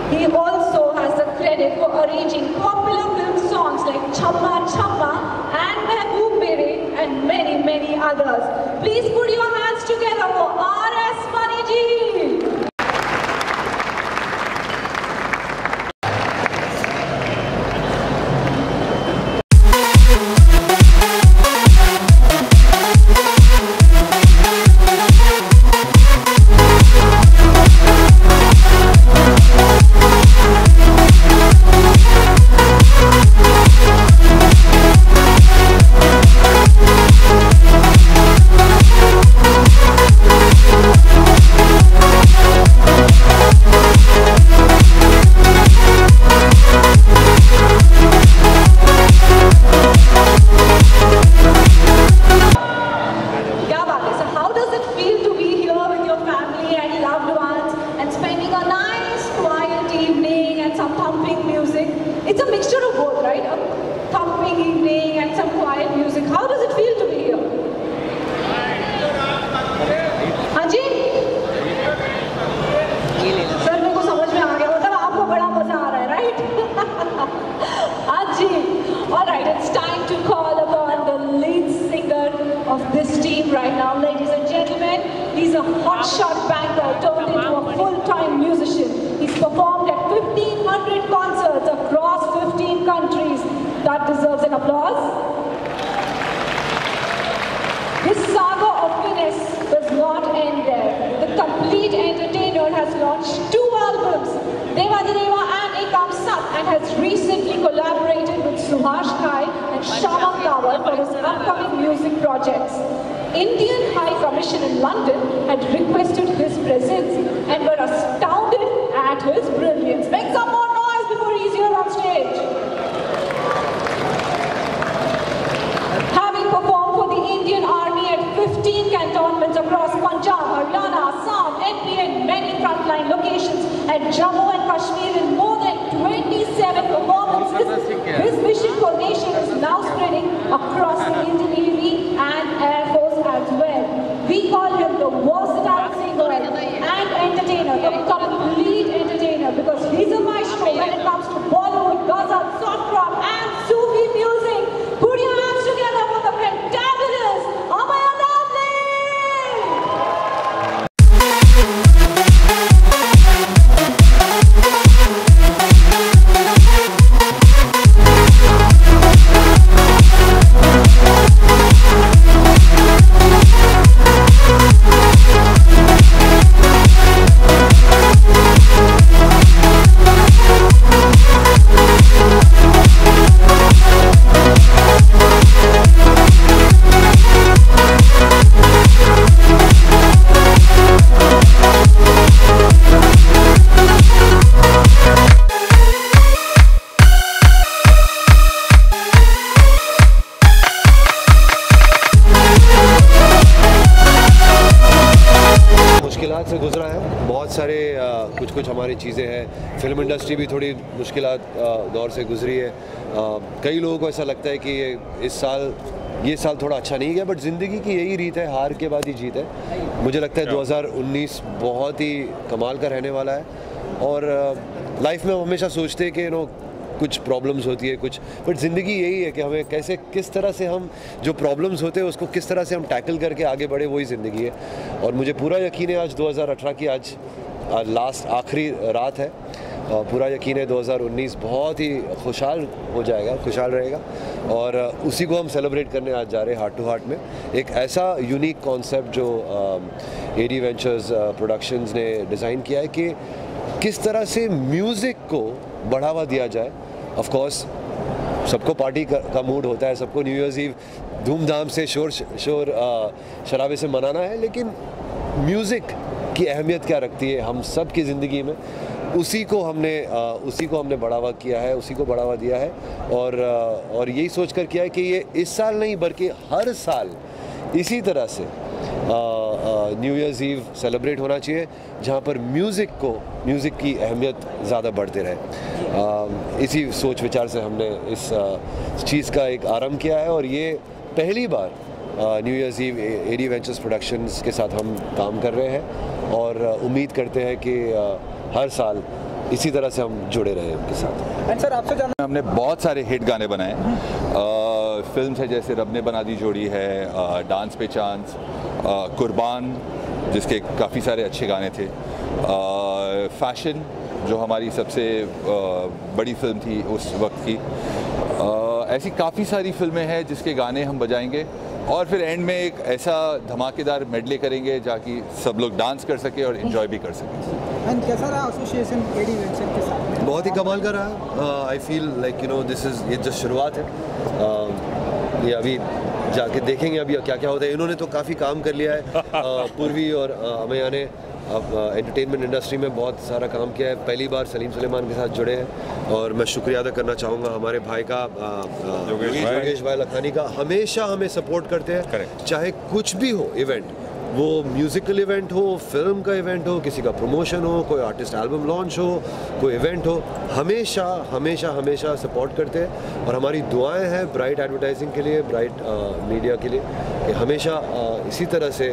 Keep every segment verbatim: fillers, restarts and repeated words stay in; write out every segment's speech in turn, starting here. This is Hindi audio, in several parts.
He also has the credit for arranging popular film songs like Chamma Chamma and Mehboob Mere and many, many others. Please put your hands together for R S Mani ji. It's a mixture of both, right? A thumping evening and some quiet music. How does it feel to be here? हाँ जी? सर मेरे को समझ में आ गया, मतलब आपको बड़ा मजा आ रहा है, right? हाँ जी. All right, it's time to call upon the lead singer of this team right now, ladies and gentlemen. He's a hotshot banker turned into a full-time musician. He's performed at fifteen hundred concerts across fifteen countries. That deserves an applause. His saga of Guinness does not end there. The complete entertainer has launched two albums, Devadi Deva and Ekam Sat, and has recently collaborated with Suhash Ghai and Shamam Kawar for his upcoming music projects. Indian High Commission in London had requested his presence and were astounded at his brilliance. Make some more noise before he's here on stage. Having performed for the Indian Army at fifteen cantonments across Punjab, Haryana, Assam, M P and many frontline locations at Jammu and Kashmir in more than twenty-seven performances, his vision for nation is now spreading across the Indian Navy and Air Force as well. We call him the versatile singer and entertainer, the complete entertainer, because he's a maestro when it comes to Bollywood, Ghazal, soft rock and Sufi music. Put your hands together for the fantabulous Amaya Davle! मुश्किलात से गुजरा है, बहुत सारे आ, कुछ कुछ हमारी चीज़ें हैं. फिल्म इंडस्ट्री भी थोड़ी मुश्किलात दौर से गुजरी है. आ, कई लोगों को ऐसा लगता है कि ये इस साल ये साल थोड़ा अच्छा नहीं गया, बट ज़िंदगी की यही रीत है, हार के बाद ही जीत है. मुझे लगता है दो हज़ार उन्नीस बहुत ही कमाल का रहने वाला है. और लाइफ में हम हमेशा सोचते हैं कि यू नो कुछ प्रॉब्लम्स होती है कुछ, बट ज़िंदगी यही है कि हमें कैसे किस तरह से हम जो प्रॉब्लम्स होते हैं उसको किस तरह से हम टैकल करके आगे बढ़े, वही ज़िंदगी है. और मुझे पूरा यकीन है आज दो हज़ार अठारह की आज लास्ट आखिरी रात है. और पूरा यकीन है दो हज़ार उन्नीस बहुत ही खुशहाल हो जाएगा, खुशहाल रहेगा. और उसी को हम सेलिब्रेट करने आज जा रहे हैं हार्ट टू हार्ट में. एक ऐसा यूनिक कॉन्सेप्ट जो एडी वेंचर्स प्रोडक्शंस ने डिज़ाइन किया है कि किस तरह से म्यूज़िक को बढ़ावा दिया जाए. ऑफ कोर्स सबको पार्टी का, का मूड होता है, सबको न्यू ईयर्स ईव धूमधाम से शोर शोर शराबे से मनाना है, लेकिन म्यूज़िक की अहमियत क्या रखती है हम सब की ज़िंदगी में, उसी को हमने आ, उसी को हमने बढ़ावा किया है, उसी को बढ़ावा दिया है. और आ, और यही सोच कर किया है कि ये इस साल नहीं बल्कि हर साल इसी तरह से न्यू ईयर्स ईव सेलिब्रेट होना चाहिए, जहाँ पर म्यूज़िक को म्यूज़िक की अहमियत ज़्यादा बढ़ते रहे. आ, इसी सोच विचार से हमने इस चीज़ का एक आरंभ किया है. और ये पहली बार New Year's Eve AD ventures productions के साथ हम काम कर रहे हैं. और उम्मीद करते हैं कि आ, हर साल इसी तरह से हम जुड़े रहे उनके साथ। सर आपसे जानना, हमने बहुत सारे हिट गाने बनाए। फिल्म है जैसे रब ने बना दी जोड़ी है, आ, डांस पे चांस, आ, कुर्बान जिसके काफ़ी सारे अच्छे गाने थे, आ, फैशन जो हमारी सबसे आ, बड़ी फिल्म थी उस वक्त की। आ, ऐसी काफ़ी सारी फिल्में हैं जिसके गाने हम बजाएंगे और फिर एंड में एक ऐसा धमाकेदार मेडले करेंगे जाकि सब लोग डांस कर सके और एंजॉय भी कर सकें। एंड कैसा रहा एसोसिएशन एडी वेंचर के साथ में? बहुत ही कमाल का रहा। I feel like you know this is ये जस्ट शुरुआत है। uh, ये अभी जाके देखेंगे अभी क्या क्या होता है। इन्होंने तो काफ़ी काम कर लिया है। uh, पूर्वी और अमैया ने अब एंटरटेनमेंट इंडस्ट्री में बहुत सारा काम किया है। पहली बार सलीम सुलेमान के साथ जुड़े हैं और मैं शुक्रिया अदा करना चाहूँगा हमारे भाई का, योगेश भाई लखानी का। हमेशा हमें सपोर्ट करते हैं। Correct. चाहे कुछ भी हो इवेंट, वो म्यूज़िकल इवेंट हो, फिल्म का इवेंट हो, किसी का प्रमोशन हो, कोई आर्टिस्ट एल्बम लॉन्च हो, कोई इवेंट हो, हमेशा हमेशा हमेशा सपोर्ट करते हैं। और हमारी दुआएं हैं ब्राइट एडवर्टाइजिंग के लिए, ब्राइट मीडिया के लिए, कि हमेशा uh, इसी तरह से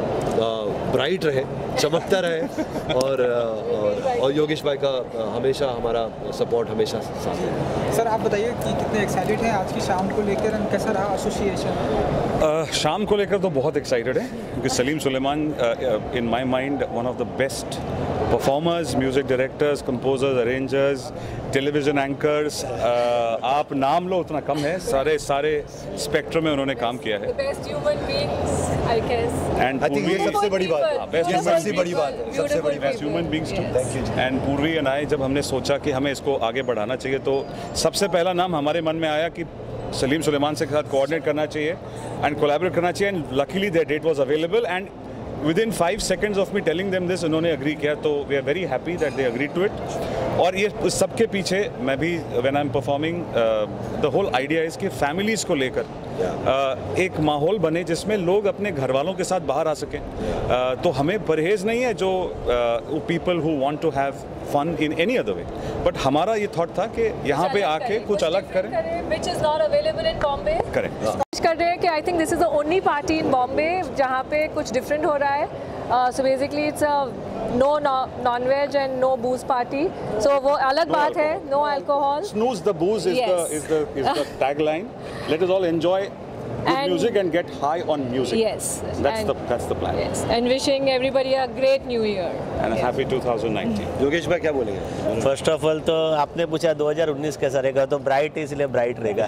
ब्राइट रहे, चमकता रहे। और और, और योगेश भाई का हमेशा हमारा सपोर्ट हमेशा साथ है। सर आप बताइए कि कितने एक्साइटेड हैं आज की शाम को लेकर, एंड कैसा रहा एसोसिएशन? शाम को लेकर तो बहुत एक्साइटेड है क्योंकि Salim Sulaiman in my mind one of the best performers, music directors, composers, arrangers, television anchors, आप नाम लो उतना कम है। सारे सारे स्पेक्ट्रम में उन्होंने काम किया है। Best human beings I guess, and I think ये सबसे बड़ी बात है। बेस्ट ये सबसे बड़ी बात है, सबसे बड़ी बात best human beings too. And Purvi and I जब हमने सोचा कि हमें इसको आगे बढ़ाना चाहिए तो सबसे पहला नाम हमारे मन में आया कि सलीम सुलेमान से साथ कोऑर्डिनेट करना चाहिए एंड कोलैबोरेट करना चाहिए। And luckily that date was available and within five seconds of me telling them this उन्होंने अग्री किया, तो we are very happy that they agree to it. और ये उस सबके पीछे मैं भी when I am performing the whole idea is कि फैमिलीज़ को लेकर uh, एक माहौल बने जिसमें लोग अपने घर वालों के साथ बाहर आ सकें। uh, तो हमें परहेज़ नहीं है जो people who want to have fun in any other way, but हमारा ये थॉट था कि यहाँ पे आके कुछ अलग करें, which is not available in Bombay. करें। कर रहे हैं कि I think this is the only party in Bombay जहाँ पे कुछ डिफरेंट हो रहा है। So basically it's a no non veg and no booze party, so वो अलग No बात है। alcohol. No alcohol, Snooze the booze is Yes. the is the is the tagline. Let us all enjoy good And- music and get high on music. yes, That's and, the that's the plan. yes, and wishing everybody a great new year. And a happy twenty nineteen. Yogesh भाई क्या बोलेंगे? फर्स्ट ऑफ ऑल तो आपने पूछा दो हज़ार उन्नीस कैसा रहेगा, तो ब्राइट इसलिए ब्राइट रहेगा।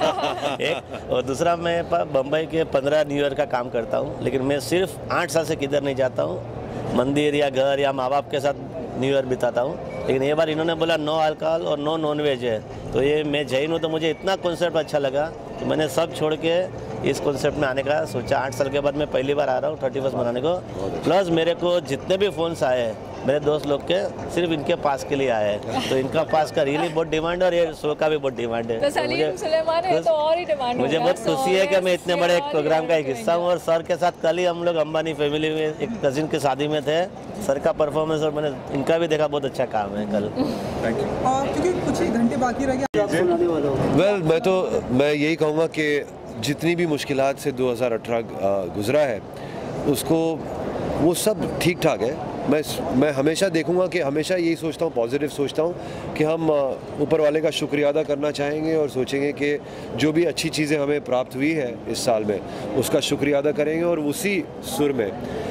एक और दूसरा, मैं बम्बई के पंद्रह न्यू ईयर का काम करता हूँ, लेकिन मैं सिर्फ आठ साल से किधर नहीं जाता हूँ, मंदिर या घर या माँ बाप के साथ न्यू ईयर बिताता हूँ। लेकिन ये बार इन्होंने बोला नो अल्कोहल और नो नॉन वेज है, तो ये मैं जैन हूँ तो मुझे इतना कॉन्सेप्ट अच्छा लगा कि मैंने सब छोड़ के इस कॉन्सेप्ट में आने का सोचा। आठ साल के बाद मैं पहली बार आ रहा हूँ थर्टी फर्स्ट मनाने को। प्लस मेरे को जितने भी फ़ोन्स आए हैं मेरे दोस्त लोग के, सिर्फ इनके पास के लिए आए हैं, तो इनका पास का रियली बहुत डिमांड है और ये शो का भी बहुत डिमांड है। तो सलीम सुलेमान है तो और ही डिमांड। मुझे बहुत खुशी है कि मैं इतने बड़े एक प्रोग्राम का एक हिस्सा हूँ। और सर के साथ कल ही हम लोग अंबानी फैमिली में एक कजिन की शादी में थे, सर का परफॉर्मेंस और मैंने इनका भी देखा, बहुत अच्छा काम है कल। Thank you. और क्योंकि कुछ ही घंटे बाकी रह गए, वेल मैं तो मैं यही कहूँगा कि जितनी भी मुश्किलात से दो हज़ार अठारह गुज़रा है उसको वो सब ठीक ठाक है। मैं मैं हमेशा देखूंगा कि हमेशा यही सोचता हूँ, पॉजिटिव सोचता हूँ कि हम ऊपर वाले का शुक्रिया अदा करना चाहेंगे और सोचेंगे कि जो भी अच्छी चीज़ें हमें प्राप्त हुई है इस साल में उसका शुक्रिया अदा करेंगे। और उसी सुर में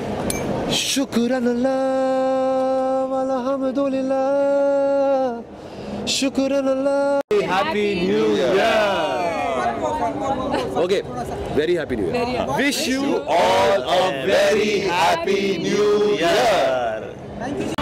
शुक्रन अल्लाह वाला हम्दुलिल्लाह, शुक्रन Allah, happy new year. Okay, very happy new year. Wish you all a very happy new year. Thank you.